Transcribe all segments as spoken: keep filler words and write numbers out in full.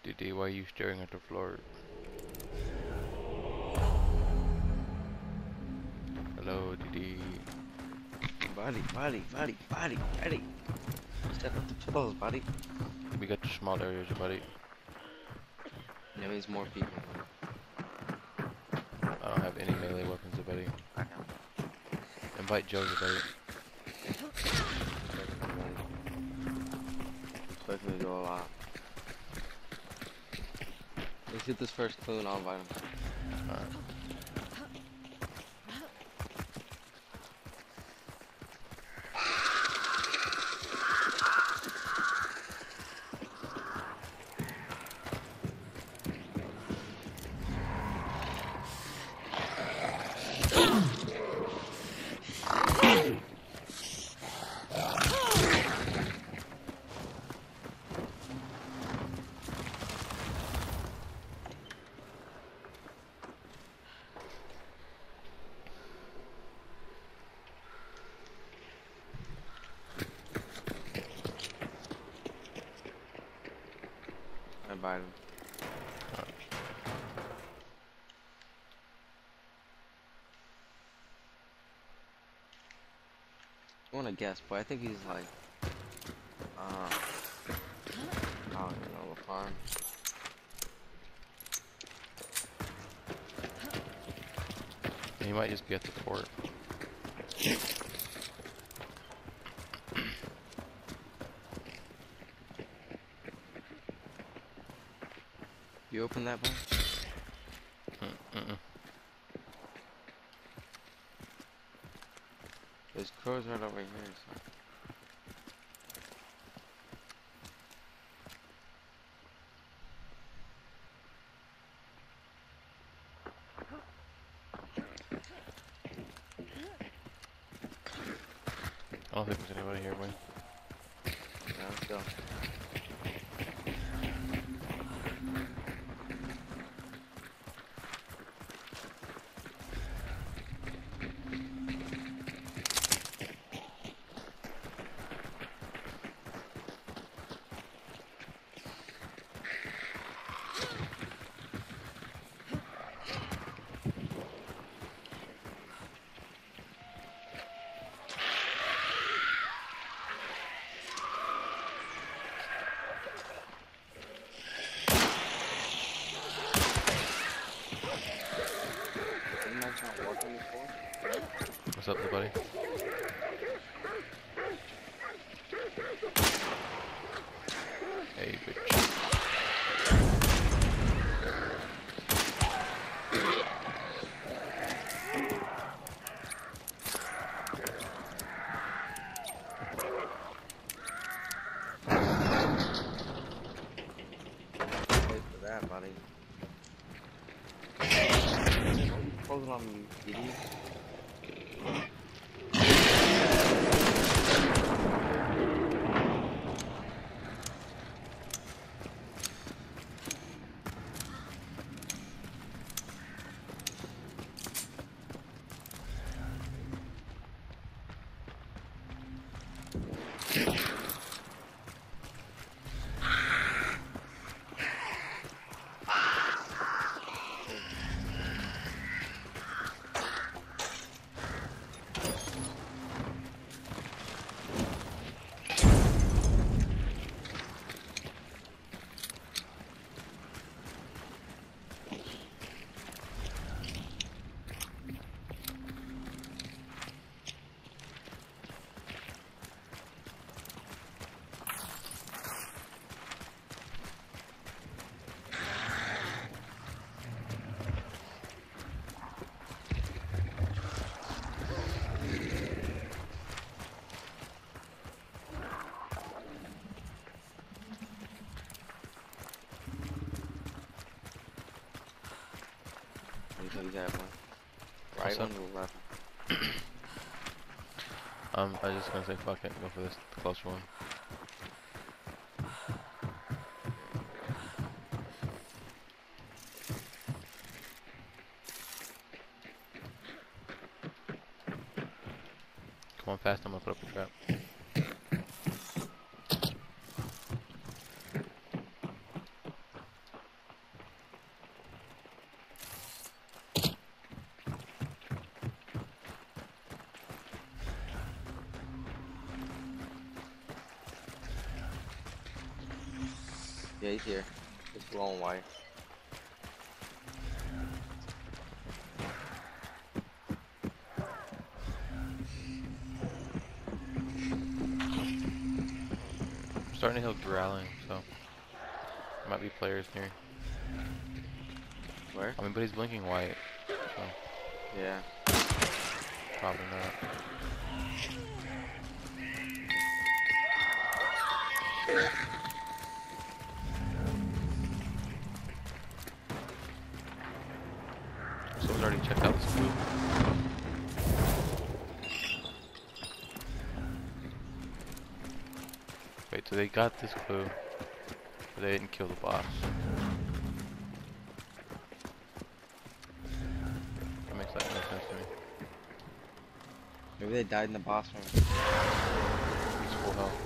D D, why are you staring at the floor? Hello, D D. Buddy, buddy, buddy, buddy, buddy. Step up the pillows, buddy. We got the small areas, buddy. That means more people. I don't have any melee weapons, buddy. I know. Invite Joseph, buddy. Expect me to go a lot. Let's hit this first clue and I'll invite him. Alright. I invite him. I want to guess, but I think he's like, uh, I don't even know, the farm. He might just be at the fort. You open that one? Mm-mm. There's crows right over here. So. I don't think there's anybody here, boy. Yeah, let's go. Didn't I try walking before? What's up, buddy? Hey, bitch. Wait for that, buddy. Closing on me, idiot. He's that one. Right What's one up? or left? Um, I was just gonna say fuck it, go for this closer one. Come on fast, I'm gonna put up a trap. Yeah, he's here. He's blowing white. I'm starting to hear growling, so there might be players near. Where? I mean, but he's blinking white, so Yeah. probably not. Someone's already checked out this clue. Wait, so they got this clue, but they didn't kill the boss. That makes like no sense to me. Maybe they died in the boss room. He's full health.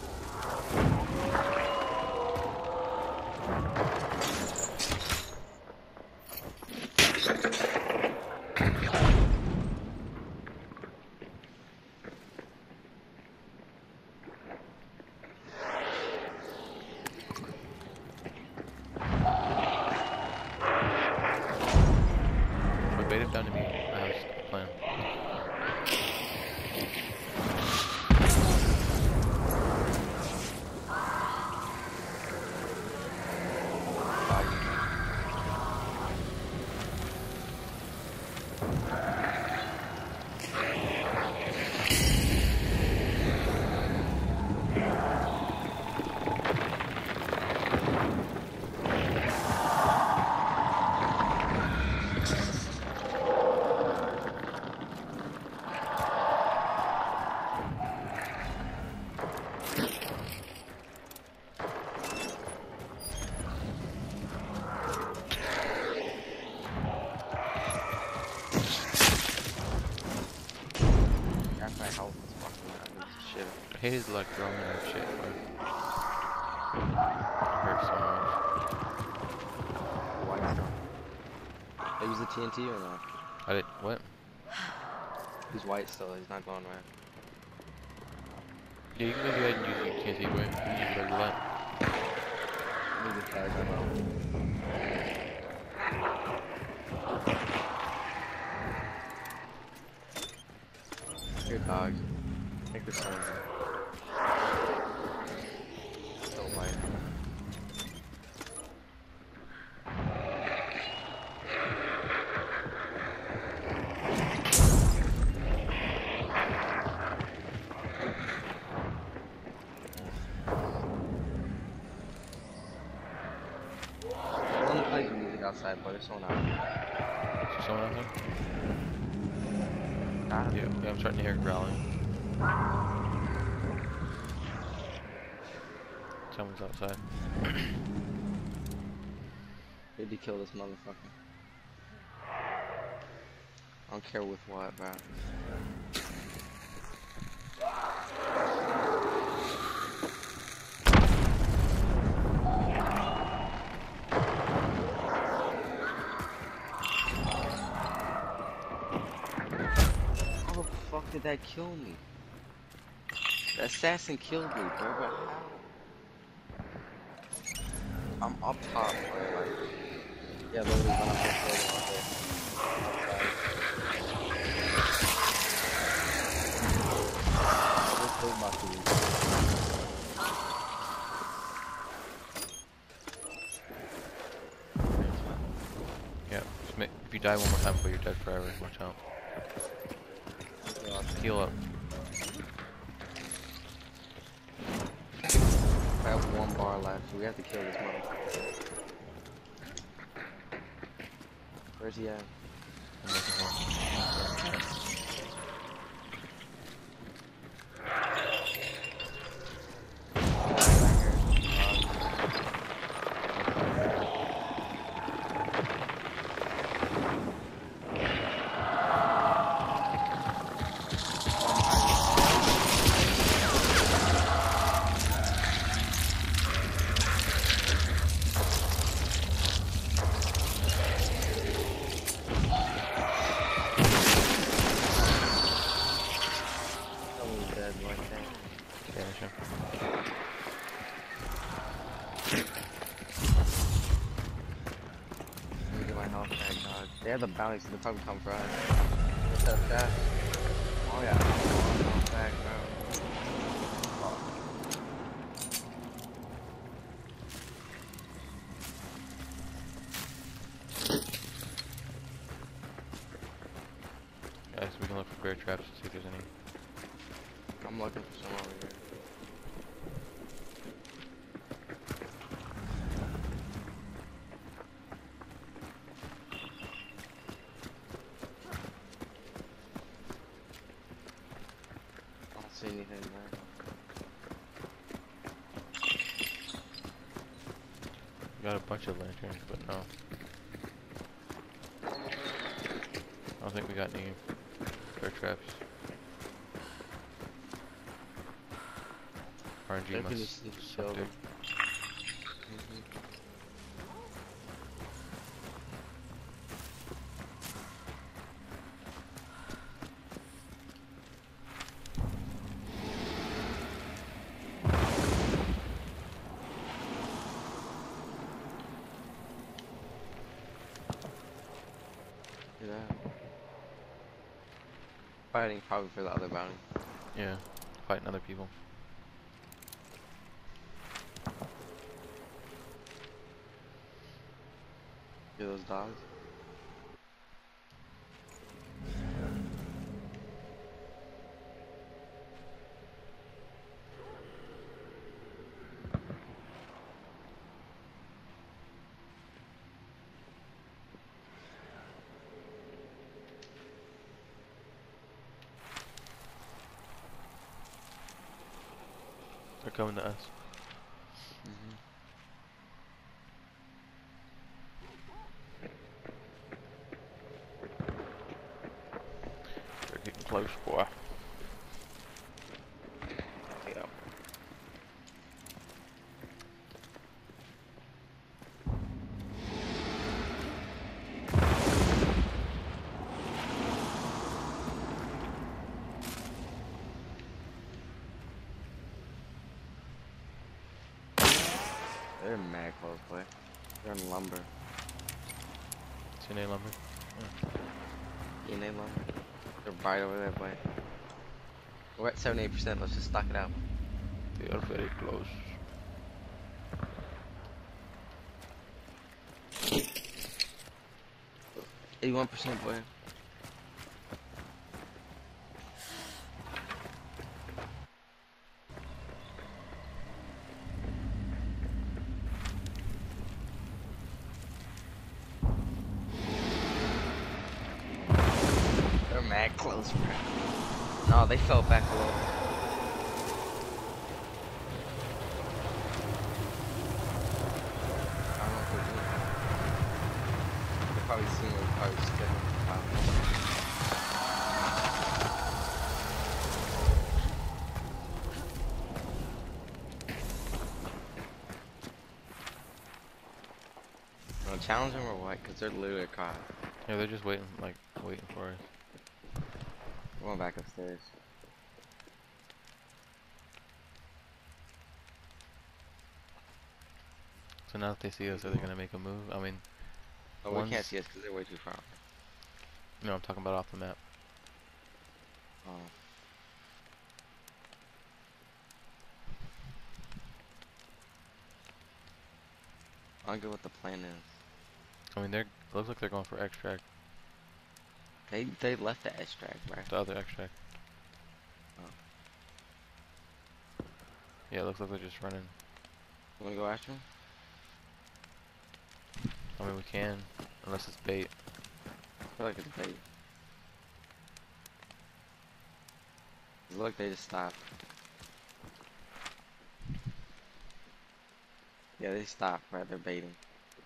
Wait, bait him down to me. I have a plan. I hate his like throwing and shit, but it hurts so much. White still. I use the T N T or not? I did what? He's white still, he's not going right. Yeah, you can go ahead and use the T N T, but you can use it as light. I need to tag them out. Here, dog. Take this one. Still white. I want to play the music outside, but there's someone out here. Is there someone out there? Got him. Yeah, yeah, I'm starting to hear growling. Someone's outside. Need to kill this motherfucker. I don't care with what, bro. How the fuck did that kill me? The assassin killed me, bro. But how? I'm up top, bro. Like, yeah, literally one up there, one up there. Outside. About to leave. Yeah, just make, if you die one more time before you're dead forever, watch out. Heal up. I have one bar left, so we have to kill this motherfucker. Where's he at? I'm looking for him. Oh thank God. They have the bounties, so they'll probably come for us. What's up, Jeff? Oh yeah. Oh, no, back, bro. Oh. Guys, we can look for bear traps to see if there's any. I'm looking for some over here. I don't see anything there. Got a bunch of lanterns, but no. I don't think we got any bear traps. R N G They're must gonna see suck show dick. them. Mhm. Do that. Fighting probably for the other bounty. Yeah, fighting other people. Hear those dogs? They're coming to us. Mm-hmm. They're getting close, boy. Yeah. They're mad close, boy. They're in lumber. C N A lumber. You name lumber. They're right over there, boy. We're at seventy-eight percent. Let's just stock it out. They are very close. eighty-one percent, boy. They're mad close, bro. No, they fell back a little. I don't know if they're doing that. They're probably seeing it, probably just getting it. Wanna challenge them or what? Cause they're literally caught. Yeah, they're just waiting, like, waiting for us. We're going back upstairs. So now that they see us, are they gonna make a move? I mean, Oh, we can't One's- see us because they're way too far. no, I'm talking about off the map. Oh. I don't get what the plan is. I mean, they're looks like they're going for extract, They they left the extract, bro. the other extract. Oh. Yeah, it looks like they're just running. You wanna go after him? I mean, we can, unless it's bait. I feel like it's bait. Look, they just stopped. Yeah, they stopped, right? They're baiting.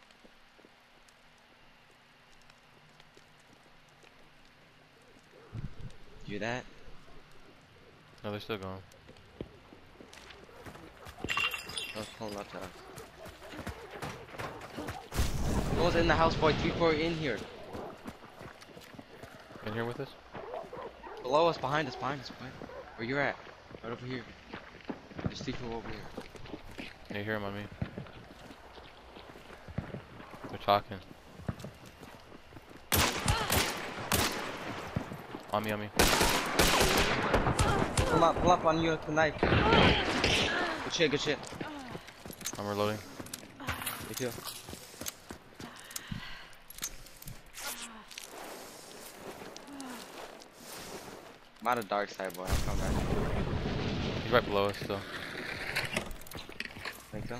You hear that? No, they're still going. Oh, it's pulling up to us. No one's in the house, boy. Three, four in here. In here with us? Below us, behind us, behind us, boy. Where you're at? Right over here. There's three, four over here. Yeah, you hear them on me. They're talking. On me, on me. Pull up, pull up on you with the knife. Good shit, good shit. I'm reloading. Me too. I'm out of dark side, boy. I'll come back. He's right below us still. Think so?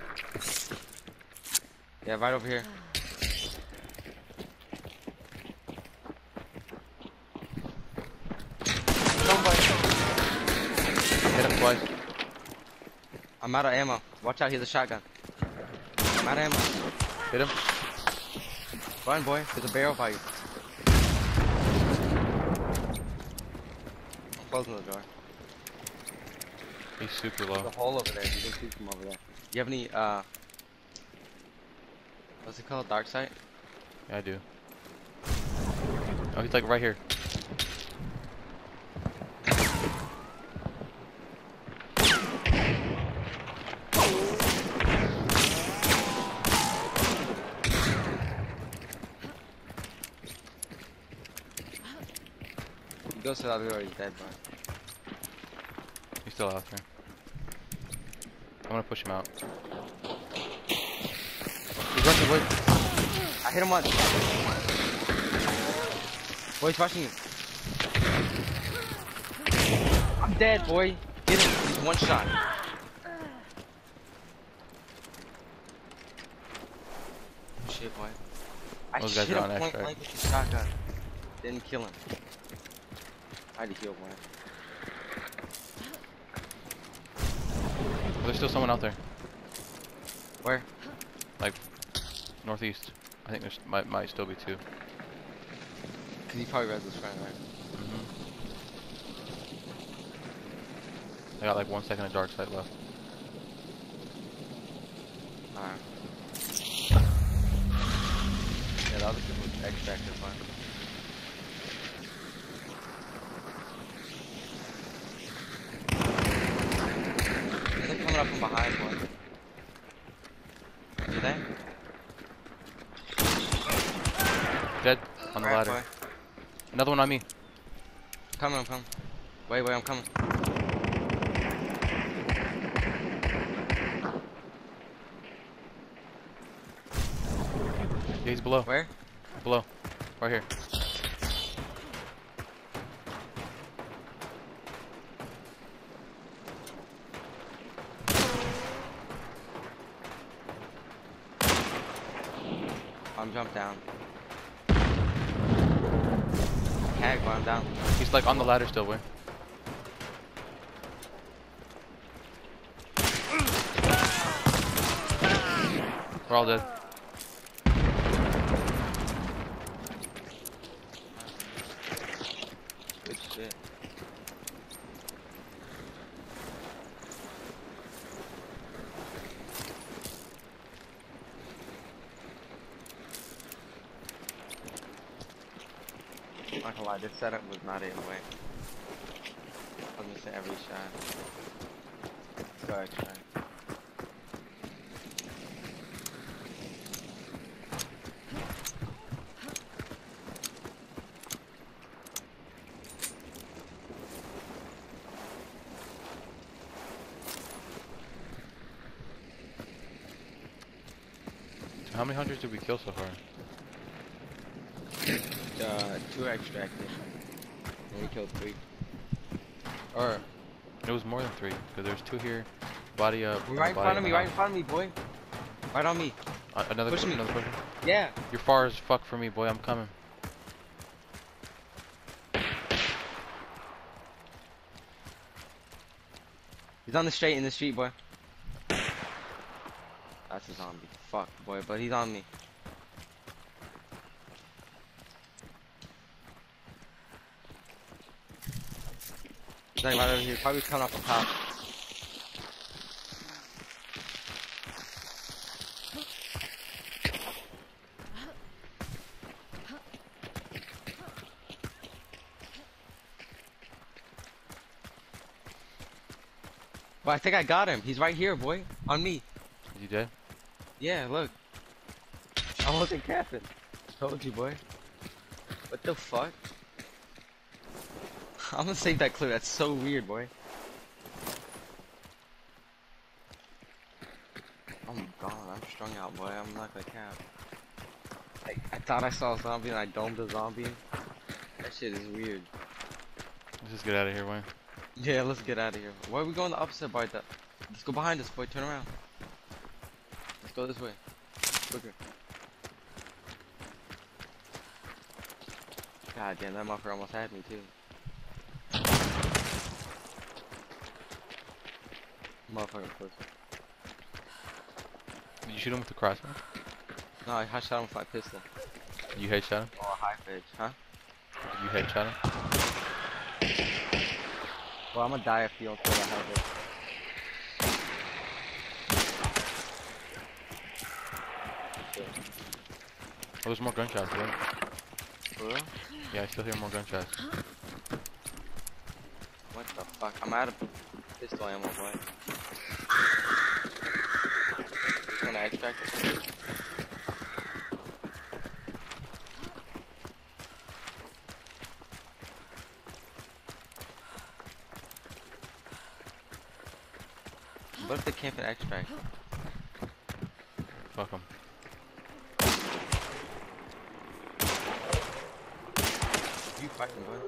Yeah, right over here. Hit him twice. I'm out of ammo. Watch out, he's a shotgun. I'm out of ammo. Hit him. Run, boy. There's a barrel by you. I'm closing the door. He's super There's low. a hole over there. You can see from over there. Do you have any, uh... what's it called? Dark sight? Yeah, I do. Oh, he's like right here. He goes to the other door, he's dead, bro. He's still out there. I'm gonna push him out. He's rushing away. I hit him once. Boy, he's rushing you. I'm dead, boy. Get him. He's one shot. Shit, boy. I Those guys shit are him on point extract. blank with the shotgun. Didn't kill him. I had to heal, boy. Oh, there's still someone out there. Where? Like, northeast. I think there's might might still be two. Cause he probably read this friend, right? Mm-hmm. I got like one second of dark side left. Alright. Yeah, the other kid was extracted, fine. They're coming up from behind, boy. You there? Dead on the Alright, ladder. boy. Another one on me. Coming, I'm coming. Wait, wait, I'm coming. Yeah, he's below. Where? Below. Right here. I'm jumped down. Hag, but I'm down. He's like on the ladder still, boy. We're all dead. Good shit. I'm not gonna lie, this setup was not in the way. I was missing every shot. Let's go extract. How many hunters did we kill so far? Uh, two extracted. And we killed three. Or it was more than three, because there's two here. Body up. and a Right in body front of me, right in behind. front of me, boy. Right on me. Uh, another Push push, me. another push. Yeah. You're far as fuck from me, boy. I'm coming. He's on the straight in the street, boy. That's a zombie. Fuck, boy, but he's on me. He's like right over here. Probably coming off the top. Well, I think I got him. He's right here, boy. On me. Is he dead? Yeah, look. I wasn't capping. Told you, boy. What the fuck? I'm gonna save that clip. That's so weird, boy. Oh my god, I'm strung out, boy. I'm not gonna cap. Like, I thought I saw a zombie and I domed a zombie. That shit is weird. Let's just get out of here, Wayne. Yeah, let's get out of here. Why are we going the opposite by that? Let's go behind us, boy. Turn around. Let's go this way. Quicker. God damn, that motherfucker almost had me too. Motherfucker close. Did you shoot him with the crossbow? No, I shot him with my pistol. You headshot him? Oh, high pitch, huh? You headshot him? Well, I'm gonna die if you don't kill that high pitch. Oh, there's more gunshots, right? For real? Yeah, I still hear more gunshots. What the fuck? I'm out of pistol ammo, boy. Just gonna extract it. What if they can't fit extract? Fuck them. You fighting, boy?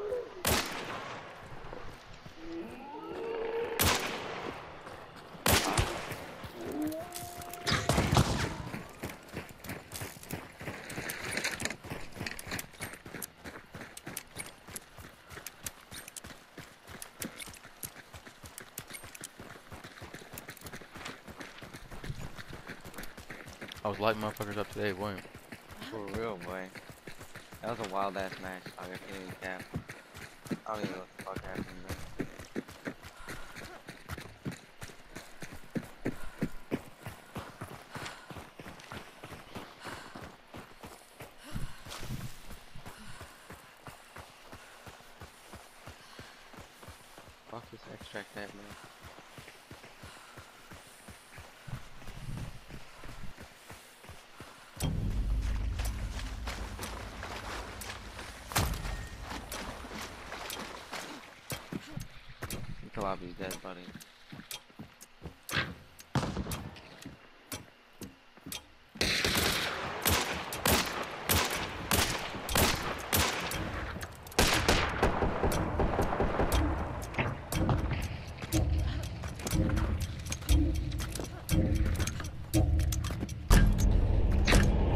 I was lighting motherfuckers up today, William. For real, boy. That was a wild ass match. I can't even cap. I don't even know what the fuck happened, man. Fuck this extract that, man. Lobby's dead, buddy.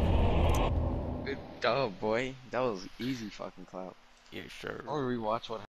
Good dub, boy. That was easy fucking clout. Yeah, sure. I'll rewatch what